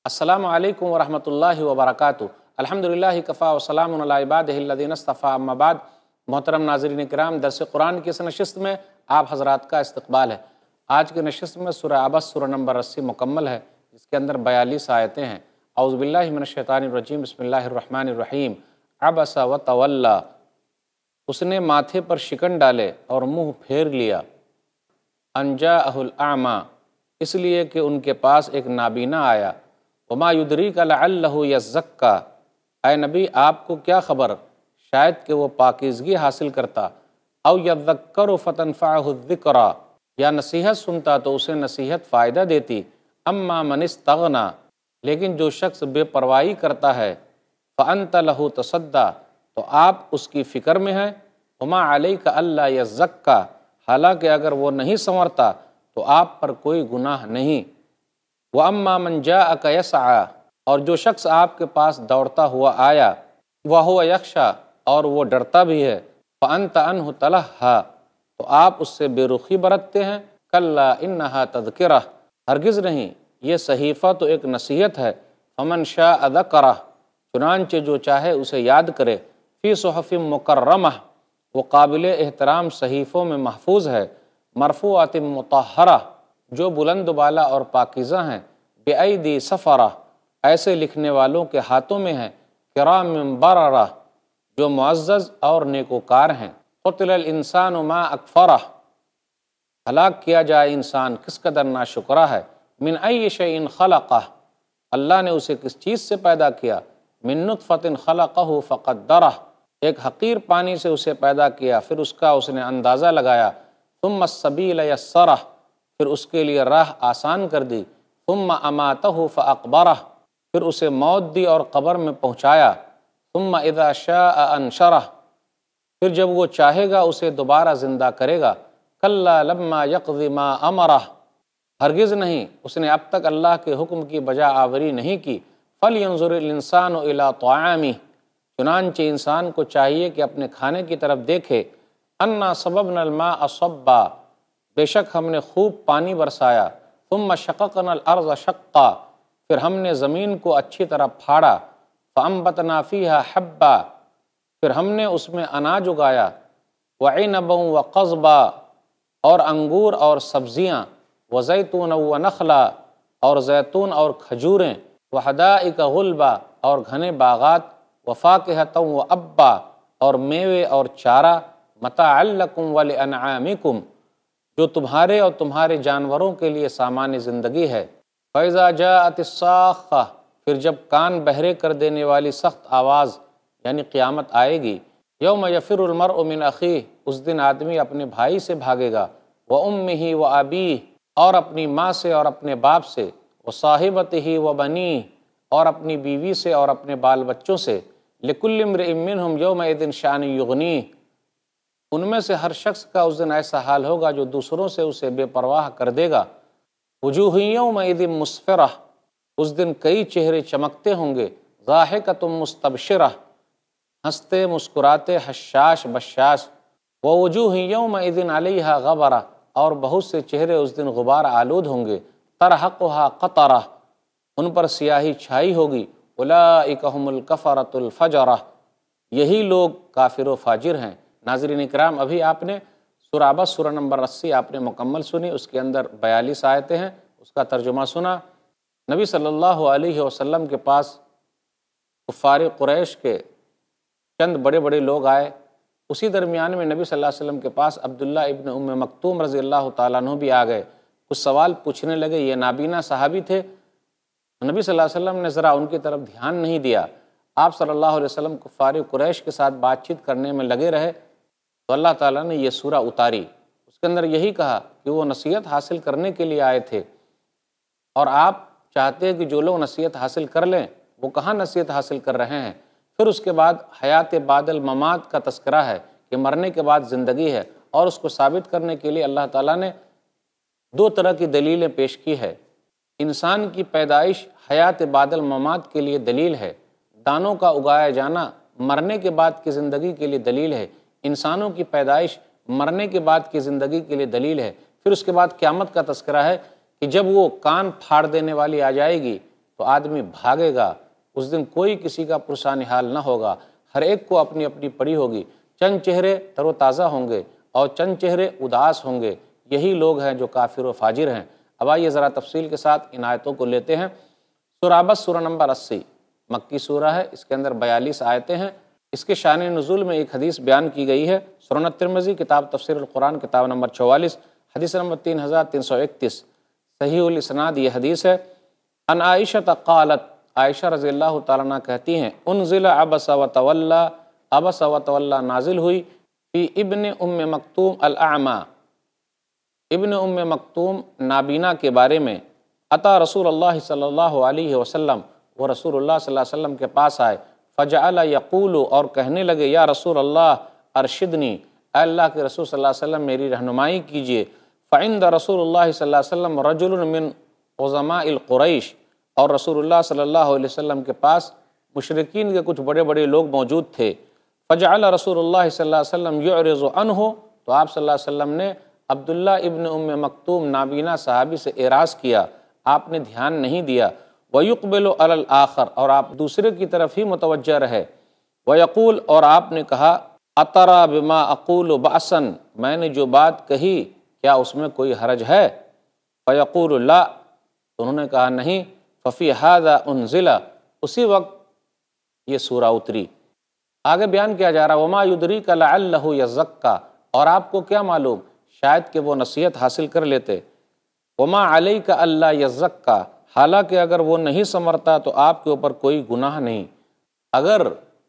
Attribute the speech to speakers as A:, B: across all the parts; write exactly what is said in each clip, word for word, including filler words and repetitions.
A: السلام علیکم ورحمۃ اللہ وبرکاتہ۔ الحمدللہ کفا وسلام علی عبادہ الذین اصطفیٰ، اما بعد۔ محترم ناظرین کرام، درس قرآن کی اس نشست میں آپ حضرات کا استقبال ہے۔ آج کی نشست میں سورہ عبس سورہ نمبر اسی مکمل ہے، جس کے اندر بیالیس آیتیں ہیں۔ اعوذ باللہ من الشیطان الرجیم، بسم اللہ الرحمن الرحیم۔ عبس وتولی، اس نے ماتھے پر شکن ڈالے اور منہ پھیر لیا۔ ان جاءہ الاعمی، اس لیے کہ ان کے پاس ایک نابینا آیا۔ وما یدریک لعلہ یزکی، اے نبی آپ کو کیا خبر شاید کہ وہ پاکیزگی حاصل کرتا۔ او یذکر فتنفعہ الذکریٰ، یا نصیحت سنتا تو اسے نصیحت فائدہ دیتی۔ اما من استغنی، لیکن جو شخص بے پرواہی کرتا ہے، فانت لہ تصدی، تو آپ اس کی فکر میں ہیں۔ وما علیک الا یزکی، حالانکہ اگر وہ نہیں سنورتا تو آپ پر کوئی گناہ نہیں۔ وَأَمَّا مَنْ جَاءَكَ يَسْعَىٰ، اور جو شخص آپ کے پاس دوڑتا ہوا آیا، وَهُوَ يَخْشَىٰ، اور وہ ڈرتا بھی ہے، فَأَنْتَ عَنْهُ تَلَهَّىٰ، تو آپ اس سے بے رخی برتتے ہیں۔ كَلَّا إِنَّهَا تَذْكِرَةٌ، ہرگز نہیں، یہ صحیفہ تو ایک نصیحت ہے۔ فَمَنْ شَاءَ ذَكَرَهُ، چنانچہ جو چاہے اسے یاد کرے۔ فِي صُحُفٍ مُكَرَّمَةٍ، وہ قابل احترام صحیفوں میں محفوظ ہے۔ مرفوعۃ مطہرہ، جو بلند بالا اور پاکیزہ ہیں۔ بِأَيْدِي سفرہ، ایسے لکھنے والوں کے ہاتھوں میں ہیں۔ کرام بررہ، جو معزز اور نیکوکار ہیں۔ قتل الانسان ما اکفرہ، ہلاک کیا جائے انسان کس قدر ناشکرا ہے۔ من ای شیء خلقہ، اللہ نے اسے کس چیز سے پیدا کیا۔ من نطفۃ خلقہ فقدرہ، ایک حقیر پانی سے اسے پیدا کیا، پھر اس کا اس نے اندازہ لگایا۔ ثم السبیل یسرہ، پھر اس کے لیے راہ آسان کر دی۔ ثم اماتہ فاقبرہ، پھر اسے موت دی اور قبر میں پہنچایا۔ ثم اذا شاء انشرہ، پھر جب وہ چاہے گا اسے دوبارہ زندہ کرے گا۔ کلا لما یقض ما امرہ، ہرگز نہیں، اس نے اب تک اللہ کے حکم کی بجا آوری نہیں کی۔ فلینظر الانسان الی طعامہ، چنانچہ انسان کو چاہیے کہ اپنے کھانے کی طرف دیکھے۔ انا صببنا الماء صبا، بے شک ہم نے خوب پانی برسایا۔ ثم شققنا الارض شقا، پھر ہم نے زمین کو اچھی طرح پھاڑا۔ فانبتنا فیہا حبا، پھر ہم نے اس میں اناج اگایا۔ وعنبا وقضبا، اور انگور اور سبزیاں۔ وزیتون ونخلا، اور زیتون اور کھجوریں۔ وحدائق غلبا، اور گھنے باغات۔ وفاکہۃ وابا، اور میوے اور چارہ۔ متاعا لکم ولانعامکم، جو تمہارے اور تمہارے جانوروں کے لیے سامان زندگی ہے۔ فَإِذَا جَاءَتِ الصَّاخَّةُ، پھر جب کان بہرے کر دینے والی سخت آواز یعنی قیامت آئے گی۔ یوم یفر المرء من اخیہ، اس دن آدمی اپنے بھائی سے بھاگے گا۔ وَأُمِّهِ وَأَبِيهِ، اور اپنی ماں سے اور اپنے باپ سے۔ وَصَاحِبَتِهِ وَبَنِيهِ، اور اپنی بیوی سے اور اپنے بال بچوں سے۔ لِكُلِّ امْرِئٍ مِّنْهُمْ يَوْمَئِذٍ شَأْنٌ يُغْنِيهِ، ان میں سے ہر شخص کا اس دن ایسا حال ہوگا جو دوسروں سے اسے بے پرواہ کر دے گا۔ وجوہ یومئذ مسفرہ، اس دن کئی چہرے چمکتے ہوں گے۔ ضاحکۃ مستبشرہ، ہنستے مسکراتے حشاش بشاش۔ ووجوہ یومئذ علیہا غبرہ، اور بہت سے چہرے اس دن غبار آلود ہوں گے۔ ترہقہا قطرہ، ان پر سیاہی چھائی ہوگی۔ اولئک ھم الکفرۃ الفجرہ، یہی لوگ کافر و فاجر ہیں۔ ناظرین اکرام، ابھی آپ نے سورہ عبس سورہ نمبر اسی آپ نے مکمل سنی، اس کے اندر بیالیس آیتیں ہیں، اس کا ترجمہ سنا۔ نبی صلی اللہ علیہ وسلم کے پاس کفار قریش کے چند بڑے بڑے لوگ آئے۔ اسی درمیان میں نبی صلی اللہ علیہ وسلم کے پاس عبداللہ ابن ام مکتوم رضی اللہ تعالیٰ عنہ بھی آ گئے۔ کچھ سوال پوچھنے لگے، یہ نابینا صحابی تھے۔ نبی صلی اللہ علیہ وسلم نے ذرا ان کی طرف دھیان نہیں دیا۔ آپ صلی اللہ علیہ وسلم کفار قریش کے ساتھ بات چیت کرنے میں لگے رہے، تو اللہ تعالیٰ نے یہ سورہ اتاری۔ اس کے اندر یہی کہا کہ وہ نصیحت حاصل کرنے کے لیے آئے تھے، اور آپ چاہتے ہیں کہ جو لوگ نصیحت حاصل کر لیں وہ کہاں نصیحت حاصل کر رہے ہیں۔ پھر اس کے بعد حیات بعد الممات کا تذکرہ ہے کہ مرنے کے بعد زندگی ہے، اور اس کو ثابت کرنے کے لیے اللہ تعالیٰ نے دو طرح کی دلیلیں پیش کی ہے۔ انسان کی پیدائش حیات بعد الممات کے لیے دلیل ہے، دانوں کا اگایا جانا مرنے کے بعد کی زندگی کے لیے دلیل ہے، انسانوں کی پیدائش مرنے کے بعد کی زندگی کے لیے دلیل ہے۔ پھر اس کے بعد قیامت کا تذکرہ ہے کہ جب وہ کان پھاڑ دینے والی آ جائے گی تو آدمی بھاگے گا، اس دن کوئی کسی کا پرسان حال نہ ہوگا، ہر ایک کو اپنی اپنی پڑی ہوگی، چند چہرے تر و تازہ ہوں گے اور چند چہرے اداس ہوں گے، یہی لوگ ہیں جو کافر و فاجر ہیں۔ اب آئیے ذرا تفصیل کے ساتھ ان آیتوں کو لیتے ہیں۔ سورہ عبس سورہ نمبر اسی مکی سورہ ہے، اس کے اندر بیالیس آیتیں ہیں۔ اس کے شان نزول میں ایک حدیث بیان کی گئی ہے، سنن ترمذی کتاب تفسیر القرآن کتاب نمبر چوالیس حدیث نمبر تین ہزار تین سو اکتیس، صحیح الاسناد یہ حدیث ہے۔ ان عائشہ قالت، عائشہ رضی اللہ تعالیٰ عنہ کہتی ہیں، انزل عبس وتولی، عبس وتولی نازل ہوئی فی ابن ام مکتوم الاعمی، ابن ام مکتوم نابینا کے بارے میں۔ اتا رسول اللہ صلی اللہ علیہ وسلم، وہ رسول اللہ صلی اللہ علیہ وسلم کے پاس آئے، فجعل یقول، اور کہنے لگے، یا رسول اللہ ارشدنی، اے اللہ کے رسول صلی اللہ علیہ وسلم میری رہنمائی کیجیے۔ فعند رسول اللہ صلی اللہ علیہ وسلم رجل من عظماء القریش، اور رسول اللہ صلی اللہ علیہ وسلم کے پاس مشرکین کے کچھ بڑے بڑے لوگ موجود تھے۔ فجعل رسول اللہ صلی اللہ علیہ وسلم یعرض عنہ، تو آپ صلی اللہ علیہ وسلم نے عبداللہ ابن ام مکتوم نابینا صحابی سے اعراض کیا، آپ نے دھیان نہیں دیا۔ وَيُقْبِلُ عَلَى الْآخَرِ، اور آپ دوسرے کی طرف ہی متوجہ رہے۔ وَيَقُول، اور آپ نے کہا، أَتَرَى بِمَا أَقُولُ بَأْسًا، میں نے جو بات کہی کیا اس میں کوئی حرج ہے؟ فَيَقُولُ لَا، تو انہوں نے کہا نہیں۔ فَفِي هَذَا أُنزِلَ، اسی وقت یہ سورہ اتری۔ آگے بیان کیا جا رہا، وَمَا يُدْرِيكَ لَعَلَّهُ يَزَّكَّىٰ، اور آپ کو کیا معلوم شاید کہ وہ نصیحت حاصل کر لیتے۔ وَمَا عَلَيْكَ أَلَّا يَزَّكَّىٰ، حالانکہ اگر وہ نہیں سنورتا تو آپ کے اوپر کوئی گناہ نہیں۔ اگر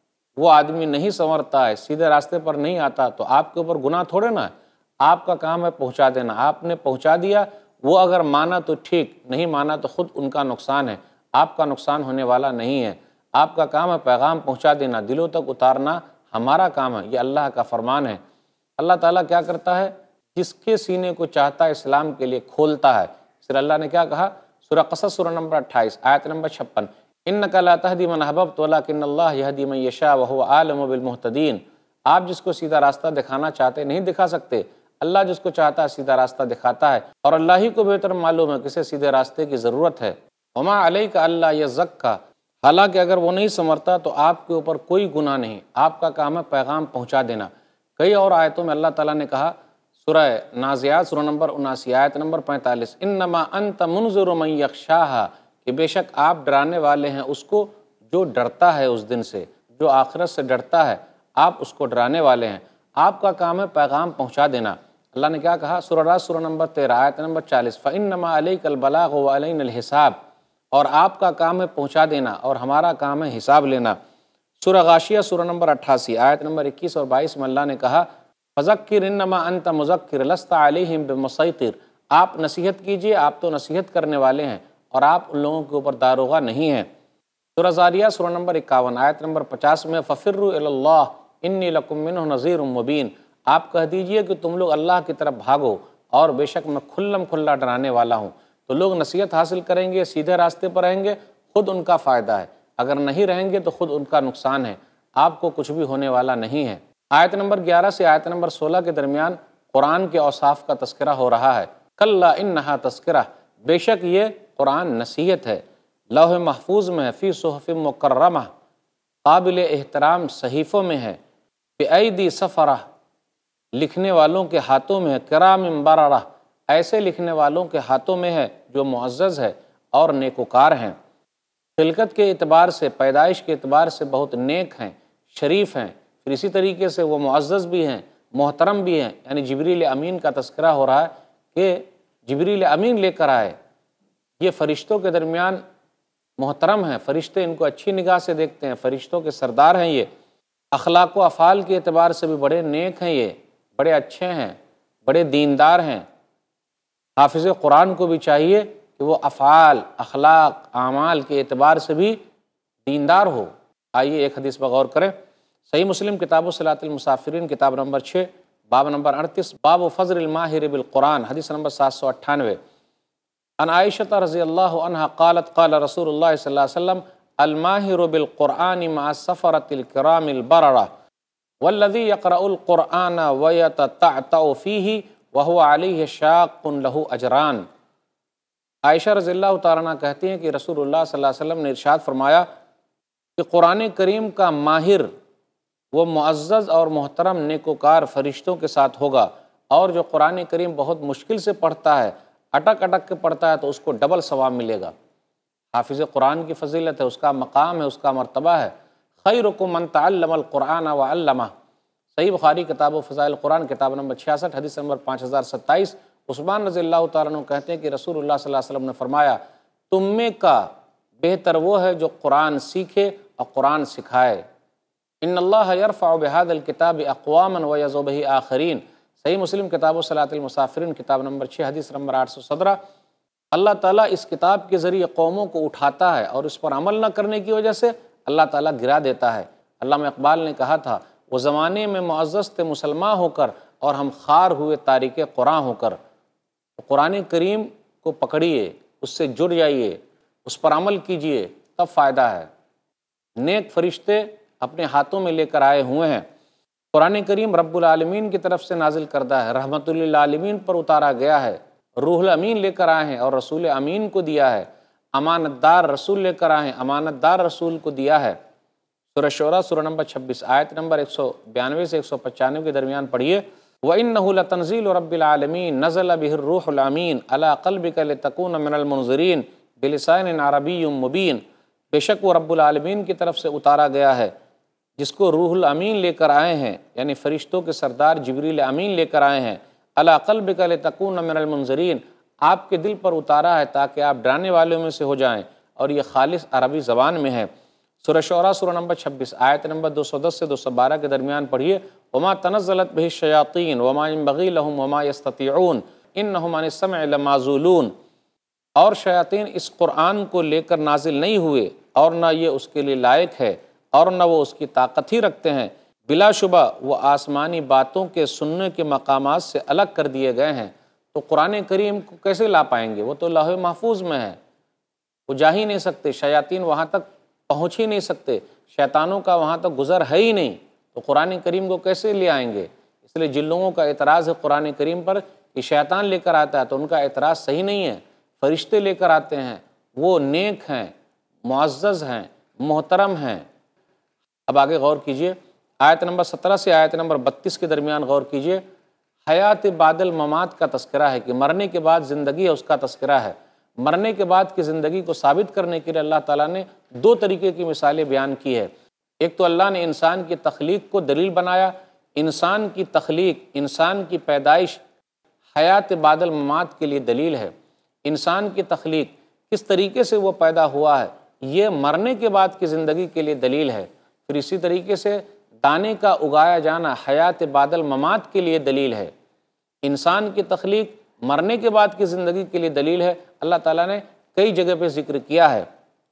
A: وہ آدمی نہیں سنورتا ہے، سیدھے راستے پر نہیں آتا، تو آپ کے اوپر گناہ تھوڑے نہ ہے، آپ کا کام ہے پہنچا دینا۔ آپ نے پہنچا دیا، وہ اگر مانا تو ٹھیک، نہیں مانا تو خود ان کا نقصان ہے، آپ کا نقصان ہونے والا نہیں ہے۔ آپ کا کام ہے پیغام پہنچا دینا، دلوں تک اتارنا ہمارا کام ہے، یہ اللہ کا فرمان ہے۔ اللہ تعالیٰ کیا کرتا ہے، جس کے سینے کو چاہتا ہے اسلام کے لیے کھولتا ہے۔ پھر اللہ نے کیا کہا، سورہ قصص سورہ نمبر اٹھائیس آیت نمبر چھپن، اِنَّكَ لَا تَهْدِي مَنْ أَحْبَبْتَ وَلَٰكِنَّ اللَّهَ يَهْدِي مَن يَشَاءُ وَهُوَ أَعْلَمُ بِالْمُهْتَدِينَ، آپ جس کو سیدھا راستہ دکھانا چاہتے نہیں دکھا سکتے، اللہ جس کو چاہتا ہے سیدھا راستہ دکھاتا ہے، اور اللہ ہی کو بہتر معلوم ہے کسے سیدھے راستے کی ضرورت ہے۔ وَمَا عَلَيْكَ أَلَّا يَزَّكَّىٰ، حالانکہ اگر وہ نہیں سنورتا تو آپ کے اوپر کوئی گناہ نہیں، آپ کا کام ہے پیغام پہنچا دینا۔ کئی اور آیتوں میں اللہ تعالیٰ نے کہا، سورہ نازعات سورہ نمبر اناسی آیت نمبر پینتالیس، انما انت منذر من یخشاہا، کہ بے شک آپ ڈرانے والے ہیں اس کو جو ڈرتا ہے اس دن سے، جو آخرت سے ڈرتا ہے، آپ اس کو ڈرانے والے ہیں۔ آپ کا کام ہے پیغام پہنچا دینا۔ اللہ نے کیا کہا، سورہ راس سورہ نمبر تیرہ آیت نمبر چالیس، فَإِنَّمَا عَلَيْكَ الْبَلَاغُ وَعَلَيْنَا الْحِسَابُ، اور آپ کا کام ہے پہنچا دینا اور ہمارا کام ہے حساب لینا۔ سورہ غاشیہ سورہ نمبر اٹھاسی آیت نمبر اکیس اور بائیس میں اللہ نے کہا، فذکر انما انت مذکر لست علیہم بمسیطر، آپ نصیحت کیجئے، آپ تو نصیحت کرنے والے ہیں اور آپ ان لوگوں کے اوپر داروغہ نہیں ہیں۔ سورہ زاریات سورہ نمبر اکاون آیت نمبر پچاس میں، ففروا الی اللہ انی لکم منہ نذیر مبین، آپ کہہ دیجئے کہ تم لوگ اللہ کی طرف بھاگو اور بے شک میں کھلم کھلا ڈرانے والا ہوں۔ تو لوگ نصیحت حاصل کریں گے، سیدھے راستے پر رہیں گے، خود ان کا فائدہ ہے، اگر نہیں رہیں گے تو خود ان کا نقصان ہے، آپ کو کچھ بھی ہونے والا نہیں ہے۔ آیت نمبر گیارہ سے آیت نمبر سولہ کے درمیان قرآن کے اوصاف کا تذکرہ ہو رہا ہے۔ کلا انہا تذکرہ، بے شک یہ قرآن نصیحت ہے، لوح محفوظ میں ہے، فی صحف مکرمہ، قابل احترام صحیفوں میں ہے، بأیدی سفرہ، لکھنے والوں کے ہاتھوں میں ہے، کرام بررہ، ایسے لکھنے والوں کے ہاتھوں میں ہے جو معزز ہے اور نیکوکار ہیں، خلقت کے اعتبار سے، پیدائش کے اعتبار سے بہت نیک ہیں، شریف ہیں، پھر اسی طریقے سے وہ معزز بھی ہیں، محترم بھی ہیں۔ یعنی جبریل امین کا تذکرہ ہو رہا ہے کہ جبریل امین لے کر آئے، یہ فرشتوں کے درمیان محترم ہیں، فرشتے ان کو اچھی نگاہ سے دیکھتے ہیں، فرشتوں کے سردار ہیں، یہ اخلاق و افعال کے اعتبار سے بھی بڑے نیک ہیں، یہ بڑے اچھے ہیں، بڑے دیندار ہیں۔ حافظ قرآن کو بھی چاہیے کہ وہ افعال، اخلاق، اعمال کے اعتبار سے بھی دیندار ہو۔ آئیے ایک حدیث پر غور کریں، صحیح مسلم کتاب صلاۃ المسافرین کتاب نمبر چھ باب نمبر اڑتیس، باب فضل الماہر بالقرآن، حدیث نمبر سات سو اٹھانوے، عن عائشہ رضی اللہ عنہا قالت قال رسول اللہ صلی اللہ علیہ وسلم، الماہر بالقرآن مع السفرۃ الکرام البررہ والذی یقرأ القرآن ویتتعتع فیہ وہو علیہ شاق لہ اجران۔ عائشہ رضی اللہ تعالیٰ عنہ کہتی ہیں کہ رسول اللہ صلی اللہ علیہ وسلم نے ارشاد فرمایا کہ قرآن کریم کا ماہر وہ معزز اور محترم نیکوکار فرشتوں کے ساتھ ہوگا، اور جو قرآن کریم بہت مشکل سے پڑھتا ہے، اٹک اٹک کے پڑھتا ہے، تو اس کو ڈبل ثواب ملے گا۔ حافظ قرآن کی فضیلت ہے، اس کا مقام ہے، اس کا مرتبہ ہے۔ خیرکم من تعلم القرآن وعلمہ، صحیح بخاری کتاب و فضائل قرآن کتاب نمبر چھیاسٹھ حدیث نمبر پانچ ہزار ستائیس۔ عثمان رضی اللہ تعالیٰ عنہ کہتے ہیں کہ رسول اللہ صلی اللہ علیہ وسلم نے فرمایا، تم میں کا بہتر وہ ہے جو قرآن سیکھے اور قرآن سکھائے۔ ان اللہ یرفع بہذا الکتاب اقواما ویضع بہ آخرین، صحیح مسلم کتاب و صلاۃ المسافرین کتاب نمبر چھ حدیث نمبر آٹھ سو سترہ۔ اللہ تعالیٰ اس کتاب کے ذریعے قوموں کو اٹھاتا ہے اور اس پر عمل نہ کرنے کی وجہ سے اللہ تعالیٰ گرا دیتا ہے۔ علامہ اقبال نے کہا تھا، وہ زمانے میں معزز تھے مسلمان ہو کر، اور ہم خار ہوئے تارک قرآن ہو کر۔ قرآن کریم کو پکڑیے، اس سے جڑ جائیے، اس پر عمل کیجئے، تب فائدہ ہے۔ نیک فرشتے اپنے ہاتھوں میں لے کر آئے ہوئے ہیں۔ قرآن کریم رب العالمین کی طرف سے نازل کردہ ہے، رحمت للعالمین پر اتارا گیا ہے، روح الامین لے کر آئے ہیں اور رسول امین کو دیا ہے، امانت دار رسول لے کر آئے ہیں، امانت دار رسول کو دیا ہے۔ سورہ شعراء سورہ نمبر چھبیس آیت نمبر ایک سو بیانوے سے ایک سو پچانوے کے درمیان پڑھیے، وَإِنَّهُ لَتَنزِيلُ رَبِّ الْعَالَمِينَ نَزَلَ بِهِ الرُّوحُ الْأَمِينُ عَلَىٰ قَلْبِكَ لِتَكُونَ مِنَ الْمُنذِرِينَ بِلِسَانٍ عَرَبِيٍّ مُبِينٍ، بے شک وہ رب العالمین کی طرف سے اتارا گیا ہے، جس کو روح الامین لے کر آئے ہیں، یعنی فرشتوں کے سردار جبریل امین لے کر آئے ہیں۔ عَلَىٰ قَلْبِكَ لِتَكُونَ مِنَ الْمُنذِرِينَ، آپ کے دل پر اتارا ہے تاکہ آپ ڈرانے والوں میں سے ہو جائیں، اور یہ خالص عربی زبان میں ہے۔ سورہ شعراء سورہ نمبر چھبیس آیت نمبر دو سو دس سے دو سو بارہ کے درمیان پڑھیے، وَمَا تَنَزَّلَتْ بِهِ الشَّيَاطِينُ وَمَا يَنبَغِي لَهُمْ وَمَا يَسْتَطِيعُونَ إِنَّهُمْ عَنِ السَّمْعِ لَمَعْزُولُونَ، اور شیاطین اس قرآن کو لے کر نازل نہیں ہوئے، اور نہ یہ اس کے لیے لائق ہے، اور نہ وہ اس کی طاقت ہی رکھتے ہیں، بلا شبہ وہ آسمانی باتوں کے سننے کے مقامات سے الگ کر دیے گئے ہیں۔ تو قرآن کریم کو کیسے لا پائیں گے؟ وہ تو لوح محفوظ میں ہے، وہ جا ہی نہیں سکتے، شیاطین وہاں تک پہنچ ہی نہیں سکتے، شیطانوں کا وہاں تک گزر ہے ہی نہیں، تو قرآن کریم کو کیسے لے آئیں گے؟ اس لیے جن لوگوں کا اعتراض ہے قرآن کریم پر کہ شیطان لے کر آتا ہے، تو ان کا اعتراض صحیح نہیں ہے، فرشتے لے کر آتے ہیں، وہ نیک ہیں، معزز ہیں، محترم ہیں۔ اب آگے غور کیجئے، آیت نمبر سترہ سے آیت نمبر بتیس کے درمیان غور کیجئے، حیات بعد الممات کا تذکرہ ہے کہ مرنے کے بعد زندگی ہے، اس کا تذکرہ ہے۔ مرنے کے بعد کی زندگی کو ثابت کرنے کے لیے اللہ تعالیٰ نے دو طریقے کی مثالیں بیان کی ہے۔ ایک تو اللہ نے انسان کی تخلیق کو دلیل بنایا، انسان کی تخلیق، انسان کی پیدائش حیات بعد الممات کے لیے دلیل ہے۔ انسان کی تخلیق کس طریقے سے وہ پیدا ہوا ہے، یہ مرنے کے بعد کی زندگی کے لیے دلیل ہے۔ پھر اسی طریقے سے دانے کا اگایا جانا حیات بعد الممات کے لیے دلیل ہے۔ انسان کی تخلیق مرنے کے بعد کی زندگی کے لیے دلیل ہے، اللہ تعالیٰ نے کئی جگہ پہ ذکر کیا ہے،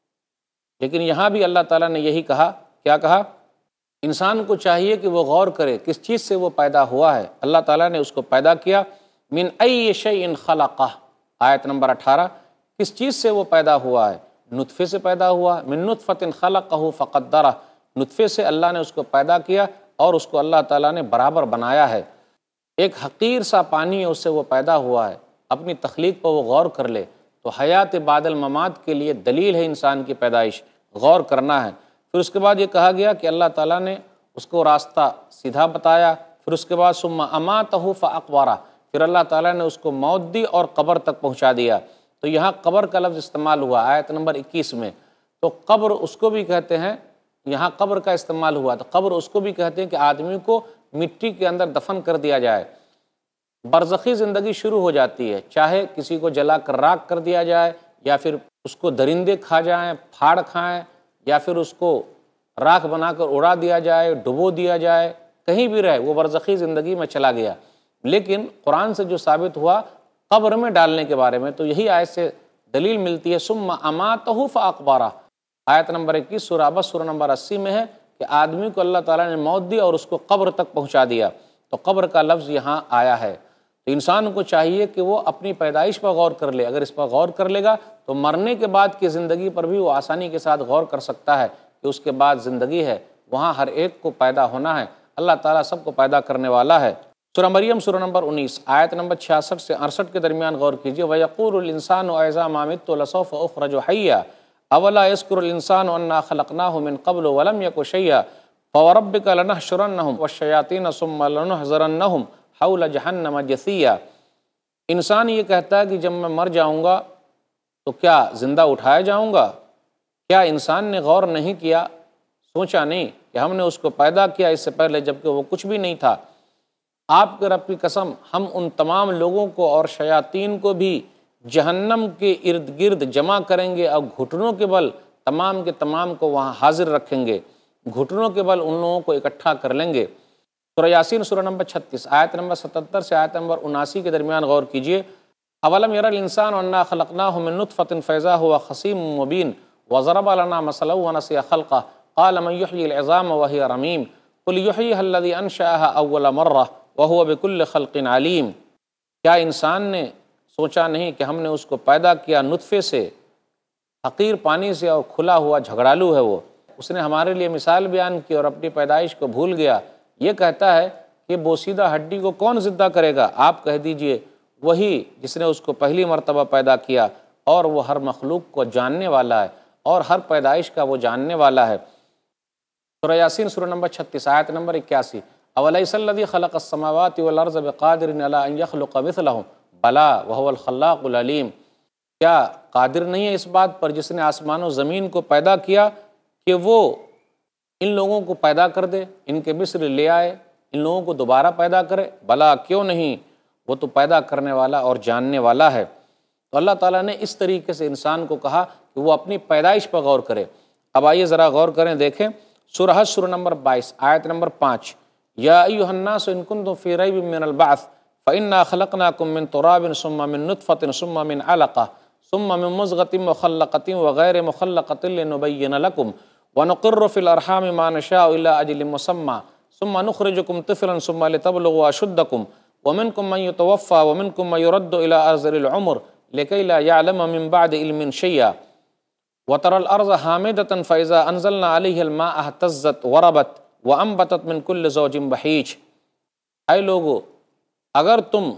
A: لیکن یہاں بھی اللہ تعالیٰ نے یہی کہا، کیا کہا؟ انسان کو چاہیے کہ وہ غور کرے کس چیز سے وہ پیدا ہوا ہے۔ اللہ تعالیٰ نے اس کو پیدا کیا، من ای شیء خلقہ، آیت نمبر اٹھارہ، کس چیز سے وہ پیدا ہوا ہے؟ نطفے سے پیدا ہوا، من نطفۃ خلقہ فقدرہ، نطفے سے اللہ نے اس کو پیدا کیا اور اس کو اللہ تعالیٰ نے برابر بنایا ہے۔ ایک حقیر سا پانی ہے، اس سے وہ پیدا ہوا ہے، اپنی تخلیق پر وہ غور کر لے تو حیات بعد الممات کے لیے دلیل ہے انسان کی پیدائش، غور کرنا ہے۔ پھر اس کے بعد یہ کہا گیا کہ اللہ تعالیٰ نے اس کو راستہ سیدھا بتایا، پھر اس کے بعد ثم اماتہ فاقبرہ، پھر اللہ تعالیٰ نے اس کو موت دی اور قبر تک پہنچا دیا۔ تو یہاں قبر کا لفظ استعمال ہوا آیت نمبر اکیس میں، تو قبر اس کو بھی کہتے ہیں، یہاں قبر کا استعمال ہوا، تو قبر اس کو بھی کہتے ہیں کہ آدمی کو مٹی کے اندر دفن کر دیا جائے۔ برزخی زندگی شروع ہو جاتی ہے، چاہے کسی کو جلا کر راکھ کر دیا جائے، یا پھر اس کو درندے کھا جائیں، پھاڑ کھائیں، یا پھر اس کو راکھ بنا کر اڑا دیا جائے، ڈبو دیا جائے، کہیں بھی رہے، وہ برزخی زندگی میں چلا گیا۔ لیکن قرآن سے جو ثابت ہوا قبر میں ڈالنے کے بارے میں، تو یہی آیت سے دلیل ملتی ہے، ثم اماتہ فاقبرہ، آیت نمبر اکیس سورہ عبس سورہ نمبر اسی میں ہے کہ آدمی کو اللہ تعالیٰ نے موت دی اور اس کو قبر تک پہنچا دیا، تو قبر کا لفظ یہاں آیا ہے۔ تو انسان کو چاہیے کہ وہ اپنی پیدائش پر غور کر لے، اگر اس پر غور کر لے گا تو مرنے کے بعد کی زندگی پر بھی وہ آسانی کے ساتھ غور کر سکتا ہے کہ اس کے بعد زندگی ہے، وہاں ہر ایک کو پیدا ہونا ہے، اللہ تعالیٰ سب کو پیدا کرنے والا ہے۔ سورہ مریم سورہ نمبر انیس آیت نمبر چھیاسٹھ سے اڑسٹھ کے درمیان غور کیجیے وَيَقُولُ الْإِنسَانُ أَإِذَا مَا مِتُّ لَسَوْفَ أُخْرَجُ حَيًّا أَوَلَا يَذْكُرُ الْإِنسَانُ أَنَّا خَلَقْنَاهُ مِنْ قَبْلُ وَلَمْ يَكُ شَيْئًا فَوَرَبِّكَ لَنَحْشُرَنَّهُمْ وَالشَّيَاطِينَ ثُمَّ لَنُحْضِرَنَّهُمْ حَوْلَ جَهَنَّمَ جَثِيًّا۔ انسان یہ کہتا ہے کہ جب میں مر جاؤں گا تو کیا زندہ اٹھایا جاؤں گا؟ کیا انسان نے غور نہیں کیا، سوچا نہیں کہ ہم نے اس کو پیدا کیا اس سے پہلے جبکہ وہ کچھ بھی نہیں تھا؟ آپ کے رب کی قسم ہم ان تمام لوگوں کو اور شیاطین کو بھی جہنم کے ارد گرد جمع کریں گے اور گھٹنوں کے بل تمام کے تمام کو وہاں حاضر رکھیں گے، گھٹنوں کے بل ان لوگوں کو اکٹھا کر لیں گے۔ سورہ یاسین سورہ نمبر چھتیس آیت نمبر ستتر سے آیت نمبر اناسی کے درمیان غور کیجیے اولم یر الانسان انا خلقناہ من نطفۃ فاذا هو خصیم مبین وضرب لنا مثلا ونسی خلقہ قال من یحیی العظام وہی رمیم قل یحییها الذی انشأها اول مرہ وہو بکل خلق علیم۔ کیا انسان نے سوچا نہیں کہ ہم نے اس کو پیدا کیا نطفے سے، حقیر پانی سے، اور کھلا ہوا جھگڑالو ہے وہ، اس نے ہمارے لیے مثال بیان کی اور اپنی پیدائش کو بھول گیا۔ یہ کہتا ہے کہ بوسیدہ ہڈی کو کون زندہ کرے گا؟ آپ کہہ دیجئے وہی جس نے اس کو پہلی مرتبہ پیدا کیا، اور وہ ہر مخلوق کو جاننے والا ہے اور ہر پیدائش کا وہ جاننے والا ہے۔ سورہ یاسین سورہ نمبر چھتیس آیت نمبر اکیاسی اولیس الذی خلق السماوات والارض بقادر علی ان یخلق مثلہم بلا وہو الخلاق العلیم۔ کیا قادر نہیں ہے اس بات پر جس نے آسمان و زمین کو پیدا کیا کہ وہ ان لوگوں کو پیدا کر دے، ان کے مثل لے آئے، ان لوگوں کو دوبارہ پیدا کرے؟ بلا کیوں نہیں، وہ تو پیدا کرنے والا اور جاننے والا ہے۔ تو اللہ تعالیٰ نے اس طریقے سے انسان کو کہا کہ وہ اپنی پیدائش پر غور کرے۔ اب آئیے ذرا غور کریں، دیکھیں سورہ حج سورہ نمبر بائیس آیت نمبر پانچ یا ایھا الناس ان کنتم فی ریب من البعث فانا خلقناکم من تراب ثم من نطفۃ ثم من علقہ ثم من مضغۃ مخلقۃ وغیر مخلقۃ لنبین لکم ونقر فی الارحام ما نشاء الی اجل مسمى ثم نخرجکم طفلا ثم لتبلغوا اشدکم ومنکم من یتوفى ومنکم من یرد الی ارذل العمر لکی لا یعلم من بعد علم شیئا وترى الارض حامدة فاذا انزلنا عليها الماء اهتزت وربت وانبتت من كل زوج بهيج۔ اے لوگو، اگر تم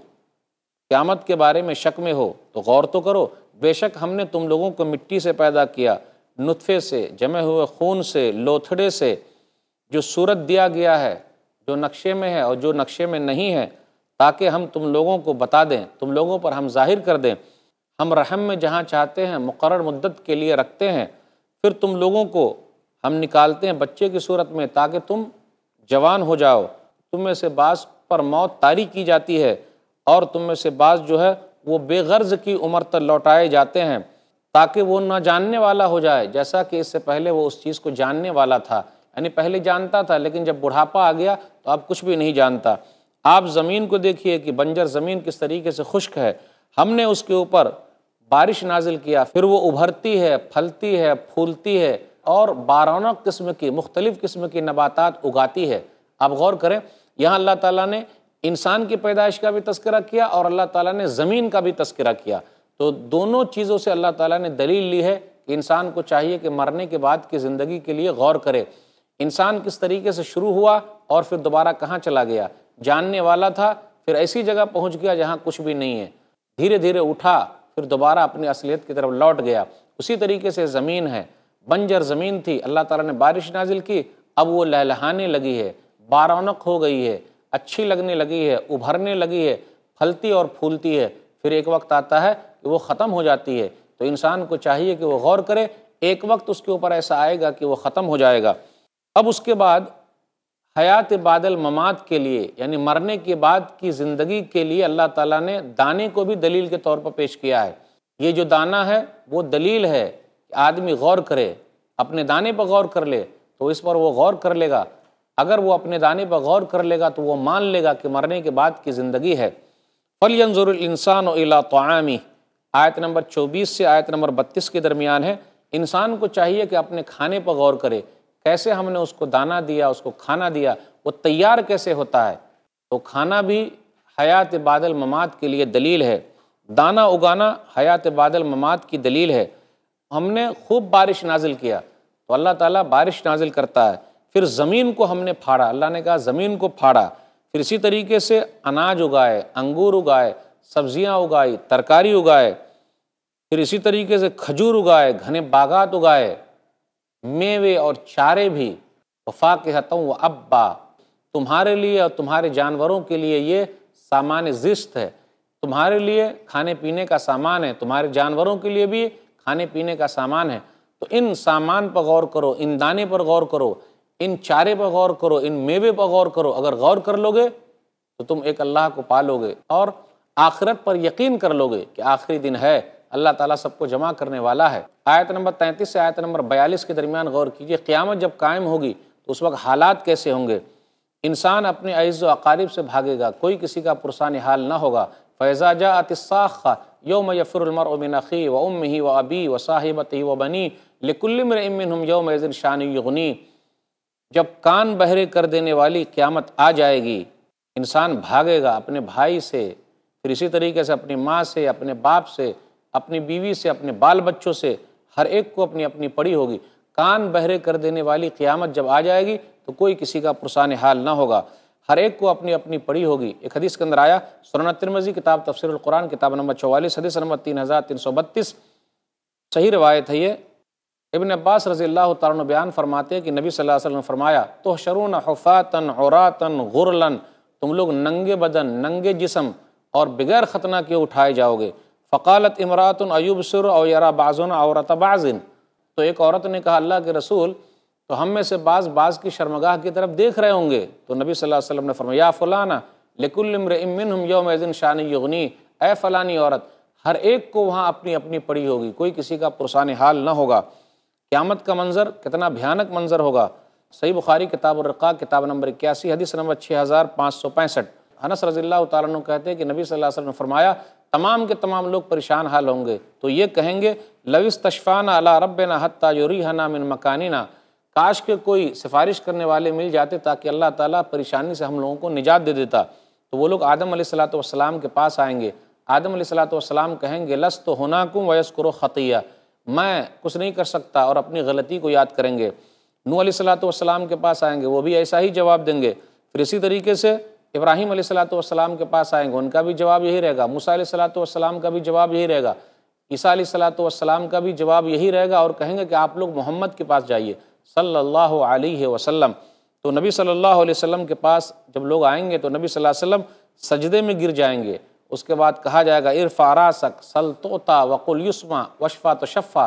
A: قیامت کے بارے میں شک میں ہو تو غور تو کرو، بے شک ہم نے تم لوگوں کو مٹی سے پیدا کیا، نطفے سے، جمع ہوئے خون سے، لوتھڑے سے، جو صورت دیا گیا ہے، جو نقشے میں ہے اور جو نقشے میں نہیں ہے، تاکہ ہم تم لوگوں کو بتا دیں، تم لوگوں پر ہم ظاہر کر دیں۔ ہم رحم میں جہاں چاہتے ہیں مقرر مدت کے لیے رکھتے ہیں، پھر تم لوگوں کو ہم نکالتے ہیں بچے کی صورت میں تاکہ تم جوان ہو جاؤ۔ تم میں سے بعض پر موت طاری کی جاتی ہے اور تم میں سے بعض جو ہے وہ بے غرض کی عمر تک لوٹائے جاتے ہیں تاکہ وہ نہ جاننے والا ہو جائے، جیسا کہ اس سے پہلے وہ اس چیز کو جاننے والا تھا۔ یعنی پہلے جانتا تھا لیکن جب بڑھاپا آ گیا تو اب کچھ بھی نہیں جانتا۔ آپ زمین کو دیکھیے کہ بنجر زمین کس طریقے سے خشک ہے، ہم نے اس کے اوپر بارش نازل کیا، پھر وہ ابھرتی ہے، پھلتی ہے، پھولتی ہے اور بارہنہ قسم کی مختلف قسم کی نباتات اگاتی ہے۔ آپ غور کریں، یہاں اللہ تعالیٰ نے انسان کی پیدائش کا بھی تذکرہ کیا اور اللہ تعالیٰ نے زمین کا بھی تذکرہ کیا، تو دونوں چیزوں سے اللہ تعالیٰ نے دلیل لی ہے کہ انسان کو چاہیے کہ مرنے کے بعد کی زندگی کے لیے غور کرے۔ انسان کس طریقے سے شروع ہوا اور پھر دوبارہ کہاں چلا گیا، جاننے والا تھا، پھر ایسی جگہ پہنچ گیا جہاں کچھ بھی نہیں ہے، دھیرے دھیرے اٹھا، پھر دوبارہ اپنی اصلیت کی طرف لوٹ گیا۔ اسی طریقے سے زمین ہے، بنجر زمین تھی، اللہ تعالیٰ نے بارش نازل کی، اب وہ لہلہانے لگی ہے، بارونق ہو گئی ہے، اچھی لگنے لگی ہے، ابھرنے لگی ہے، پھلتی اور پھولتی ہے، پھر ایک وقت آتا ہے کہ وہ ختم ہو جاتی ہے۔ تو انسان کو چاہیے کہ وہ غور کرے، ایک وقت اس کے اوپر ایسا آئے گا کہ وہ ختم ہو جائے گا۔ اب اس کے بعد حیات بعد الممات کے لیے، یعنی مرنے کے بعد کی زندگی کے لیے اللہ تعالیٰ نے دانے کو بھی دلیل کے طور پر پیش کیا ہے۔ یہ جو دانہ ہے وہ دلیل ہے کہ آدمی غور کرے، اپنے دانے پر غور کر لے تو اس پر وہ غور کر لے گا۔ اگر وہ اپنے دانے پر غور کر لے گا تو وہ مان لے گا کہ مرنے کے بعد کی زندگی ہے۔ فَلْيَنظُرِ الْإِنسَانُ إِلَىٰ طَعَامِهِ آیت نمبر چوبیس سے آیت نمبر بتیس کے درمیان ہے۔ انسان کو چاہیے کہ اپنے کھانے پر غور کرے، کیسے ہم نے اس کو دانہ دیا، اس کو کھانا دیا، وہ تیار کیسے ہوتا ہے۔ تو کھانا بھی حیات بعد الممات کے لیے دلیل ہے، دانہ اگانا حیات بعد الممات کی دلیل ہے۔ ہم نے خوب بارش نازل کیا تو اللہ تعالیٰ بارش نازل کرتا ہے، پھر زمین کو ہم نے پھاڑا، اللہ نے کہا زمین کو پھاڑا، پھر اسی طریقے سے اناج اگائے، انگور اگائے، سبزیاں اگائی، ترکاری اگائے، پھر اسی طریقے سے کھجور اگائے، گھنے باغات اگائے، میوے اور چارے بھی، وفاقہۃ و ابا، تمہارے لیے اور تمہارے جانوروں کے لیے یہ سامان زشت ہے، تمہارے لیے کھانے پینے کا سامان ہے، تمہارے جانوروں کے لیے بھی کھانے پینے کا سامان ہے۔ تو ان سامان پر غور کرو، ان دانے پر غور کرو، ان چارے پر غور کرو، ان میوے پر غور کرو۔ اگر غور کر لو گے تو تم ایک اللہ کو پالو گے اور آخرت پر یقین کر لو گے کہ آخری دن ہے، اللہ تعالیٰ سب کو جمع کرنے والا ہے۔ آیت نمبر تینتیس سے آیت نمبر بیالیس کے درمیان غور کیجئے، قیامت جب قائم ہوگی تو اس وقت حالات کیسے ہوں گے؟ انسان اپنے اعز و اقارب سے بھاگے گا، کوئی کسی کا پرسان حال نہ ہوگا۔ فَإِذَا جَاءَتِ الصَّاخَّةُ يَوْمَ يَفِرُّ الْمَرْءُ مِنْ أَخِيهِ وَأُمِّهِ وَأَبِيهِ وَصَاحِبَتِهِ وَبَنِيهِ لِكُلِّ امْرِئٍ مِّنْهُمْ يَوْمَئِذٍ شَأْنٌ يُغْنِيهِ۔ جب کان بہرے کر دینے والی قیامت آ جائے گی، انسان بھاگے گا اپنے بھائی سے، پھر اسی طریقے سے اپنی ماں سے، اپنے باپ سے، اپنی بیوی سے، اپنے بال بچوں سے، ہر ایک کو اپنی اپنی پڑی ہوگی۔ کان بہرے کر دینے والی قیامت جب آ جائے گی تو کوئی کسی کا پرسان حال نہ ہوگا، ہر ایک کو اپنی اپنی پڑی ہوگی۔ ایک حدیث کے اندر آیا، سنن ترمذی کتاب تفسیر القرآن کتاب نمبر چوالیس حدیث نمبر تین ہزار تین سو بتیس، صحیح روایت ہے یہ۔ ابن عباس رضی اللہ تعالیٰ عنہ بیان فرماتے ہیں کہ نبی صلی اللہ علیہ وسلم نے فرمایا، تحشرون حفاتن عراتن غرلن، تم لوگ ننگے بدن، ننگے جسم اور بغیر ختنہ کے اٹھائے جاؤ گے۔ فقالت امرات ایبصر او یرا بعضنا عورت بعض، تو ایک عورت نے کہا، اللہ کے رسول، تو ہم میں سے بعض بعض کی شرمگاہ کی طرف دیکھ رہے ہوں گے۔ تو نبی صلی اللہ علیہ وسلم نے فرمایا، یا فلانا لکل امرئ منہم یومئذ شأن یغنی، اے فلانی عورت، ہر ایک کو وہاں اپنی اپنی پڑی ہوگی، کوئی کسی کا پرسان حال نہ ہوگا۔ قیامت کا منظر کتنا بھیانک منظر ہوگا۔ صحیح بخاری کتاب الرقاق کتاب نمبر اکیاسی حدیث نمبر چھ ہزار پانچ سو پینسٹھ، انس رضی اللہ تعالیٰ عنہ کہتے ہیں کہ نبی صلی اللہ علیہ وسلم نے فرمایا، تمام کے تمام لوگ پریشان حال ہوں گے، تو یہ کہیں گے، لو استشفانا علی ربنا حتی یریحنا من مکاننا، کاش کہ کوئی سفارش کرنے والے مل جاتے تاکہ اللہ تعالیٰ پریشانی سے ہم لوگوں کو نجات دے دیتا۔ تو وہ لوگ آدم علیہ الصلوۃ والسلام کے پاس آئیں گے، آدم علیہ الصلوۃ والسلام کہیں گے، لست ہناکم ویذکر خطیہ، میں کچھ نہیں کر سکتا، اور اپنی غلطی کو یاد کریں گے۔ نوح علیہ الصلوۃ والسلام کے پاس آئیں گے، وہ بھی ایسا ہی جواب دیں گے۔ پھر اسی طریقے سے ابراہیم علیہ الصلوۃ والسلام کے پاس آئیں گے، ان کا بھی جواب یہی رہے گا۔ موسیٰ علیہ الصلوۃ والسلام کا بھی جواب یہی رہے گا۔ عیسیٰ علیہ الصلوۃ والسلام کا بھی جواب یہی رہے گا، اور کہیں گے کہ آپ لوگ محمد کے پاس جائیے صلی اللہ علیہ وسلم۔ تو نبی صلی اللہ علیہ وسلم کے پاس جب لوگ آئیں گے تو نبی صلی اللہ علیہ وسلم سجدے میں گر جائیں گے۔ اس کے بعد کہا جائے گا، ارفع راسک سل تعطیٰ وقل یسمع واشفع تشفع،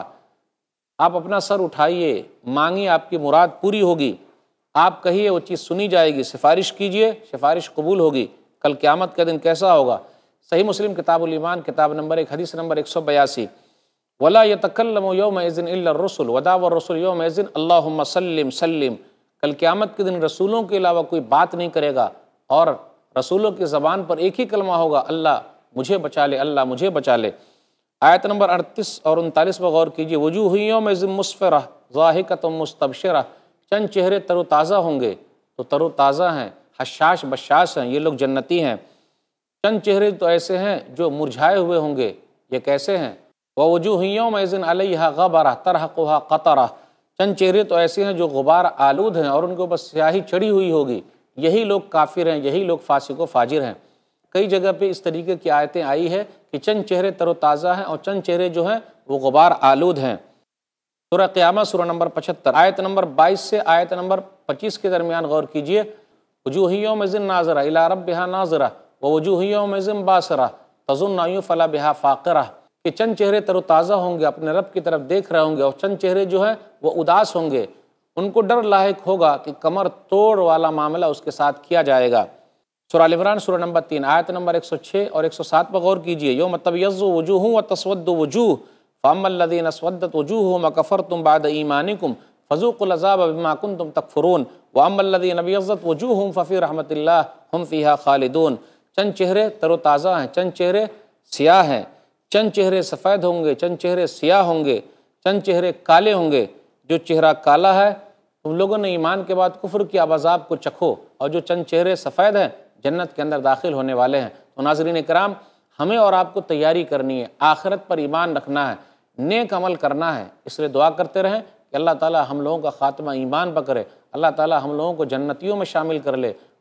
A: آپ اپنا سر اٹھائیے، مانگیے، آپ کی مراد پوری ہوگی، آپ کہیے وہ چیز سنی جائے گی، سفارش کیجئے، سفارش قبول ہوگی۔ کل قیامت کا دن کیسا ہوگا؟ صحیح مسلم کتاب الایمان کتاب نمبر ایک حدیث نمبر ایک سو بیاسی، وَلَا يَتَكَلَّمُ يَوْمَئِذٍ إِلَّا الرُّسُلُ وَدَعْوَى الرُّسُلِ يَوْمَئِذٍ اللَّهُمَّ سَلِّمْ سَلِّمْ، کل قیامت کے دن رسولوں کے علاوہ کوئی بات نہیں کرے گا، اور رسولوں کی زبان پر ایک ہی کلمہ ہوگا، اللہ مجھے بچا لے، اللہ مجھے بچا لے۔ آیت نمبر اڑتیس اور انتالیس پر غور کیجیے، وجوہ یومئذ مسفرہ ضاحکۃ مستبشرہ، چند چہرے تر و تازہ ہوں گے، تو تر و تازہ ہیں، حشاش بشاش ہیں، یہ لوگ جنتی ہیں۔ چند چہرے تو ایسے ہیں جو مرجھائے ہوئے ہوں گے، یہ کیسے ہیں؟ ووجوہ یومئذ علیہا غبرہ ترہقہا قطرہ، چند چہرے تو ایسے ہیں جو غبار آلود ہیں اور ان کے اوپر سیاہی چڑھی ہوئی ہوگی، یہی لوگ کافر ہیں، یہی لوگ فاسق و فاجر ہیں۔ کئی جگہ پہ اس طریقے کی آیتیں آئی ہے کہ چند چہرے تر و تازہ ہیں اور چند چہرے جو ہیں وہ غبار آلود ہیں۔ سورہ قیامہ سورہ نمبر پچہتر آیت نمبر بائیس سے آیت نمبر پچیس کے درمیان غور کیجئے، وجوہ یومئذ ناظرہ الی ربہا ناظرہ ووجوہ یومئذ باسرہ تظن ان یفعل بہا فاقرہ، کہ چند چہرے تر و تازہ ہوں گے، اپنے رب کی طرف دیکھ رہے ہوں گے، اور چند چہرے جو ہیں وہ اداس ہوں گے، ان کو ڈر لاحق ہوگا کہ کمر توڑ والا معاملہ اس کے ساتھ کیا جائے گا۔ سورہ ال عمران سورہ نمبر تین آیت نمبر ایک سو چھ اور ایک سو سات پر غور کیجئے، یوم تبیض وجوہ وتسود وجوہ فاما الذین اسودت وجوہہم اکفرتم بعد ایمانکم فذوقوا العذاب بما کنتم تکفرون واما الذین ابیضت وجوہہم ففی رحمت اللہ ہم فیہا خالدون۔ چند چہرے تر و تازہ ہیں، چند چہرے سیاہ ہیں، چند چہرے سفید ہوں گے، چند چہرے سیاہ ہوں گے، چند چہرے کالے ہوں گے۔ جو چہرہ کالا ہے تم لوگوں نے ایمان کے بعد کفر کیا، اب عذاب کو چکھو، اور جو چند چہرے سفید ہیں جنت کے اندر داخل ہونے والے ہیں۔ تو ناظرین کرام، ہمیں اور آپ کو تیاری کرنی ہے، آخرت پر ایمان رکھنا ہے، نیک عمل کرنا ہے، اس لیے دعا کرتے رہیں کہ اللہ تعالی ہم لوگوں کا خاتمہ ایمان پر کرے، اللہ تعالی ہم لوگوں کو جنتیوں میں شامل کر لے۔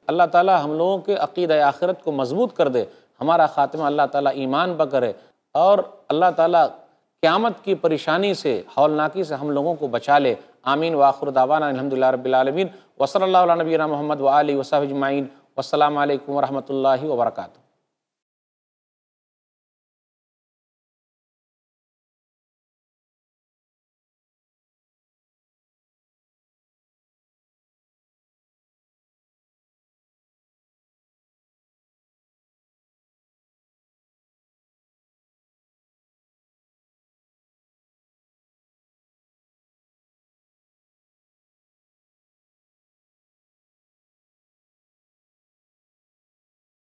A: اللہ تعالی ہم لوگوں کے عقیدہ آخرت کو مضبوط کر دے، ہمارا خاتمہ اللہ تعالی ایمان پر کرے، اور اللہ تعالی قیامت کی پریشانی سے، ہولناکی سے ہم لوگوں کو بچا لے۔ آمین وآخر دعوانا الحمدللہ رب العالمین، وصلی اللہ علی نبینا محمد وآلہ وصحبہ اجمعین، والسلام علیکم ورحمۃ اللہ وبرکاتہ۔